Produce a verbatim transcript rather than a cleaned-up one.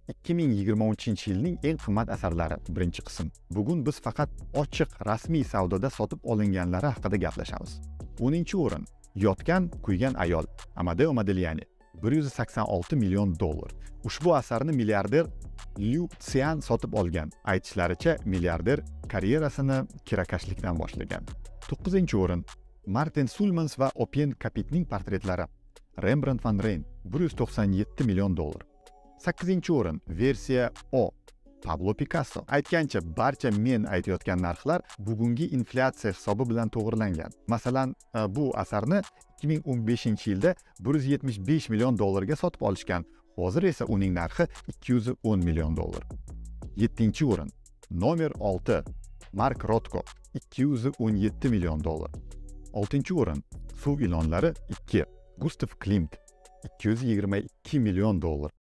ikki ming yigirma uchinchi yilning eng qimmat asarlari birinchi qism. Bugun biz faqat ochiq rasmiy savdoda sotib olinganlari haqida gaplashamiz. o'ninchi o'rin. Yotgan, kuygan ayol. Amadeo Modigliani. bir yuz sakson olti million dollar. Ushbu asarni milliarder Liu Xian sotib olgan. Aytishlaricha, milliarder karyerasini kirakashlikdan boshlagan. to'qqizinchi o'rin. Martin Sulmans va Opien Kapitning portretlari. Rembrandt van Rijn. bir yuz to'qson yetti million dollar. sakkizinchi o'rin. Versiya O. Pablo Picasso. Aytgancha, barcha men aytayotgan narxlar bugungi inflyatsiya hisobi bilan to'g'rilangan. Masalan, bu asarni ikki ming o'n beshinchi yilda bir yuz yetmish besh million dollarga sotib olishgan. Hozir esa uning narxi ikki yuz o'n million dollar. yettinchi o'rin. Nomer olti. Mark Rothko. ikki yuz o'n yetti million dollar. oltinchi o'rin. Suv ilonlari ikki. Gustav Klimt. ikki yuz yigirma ikki million dollar.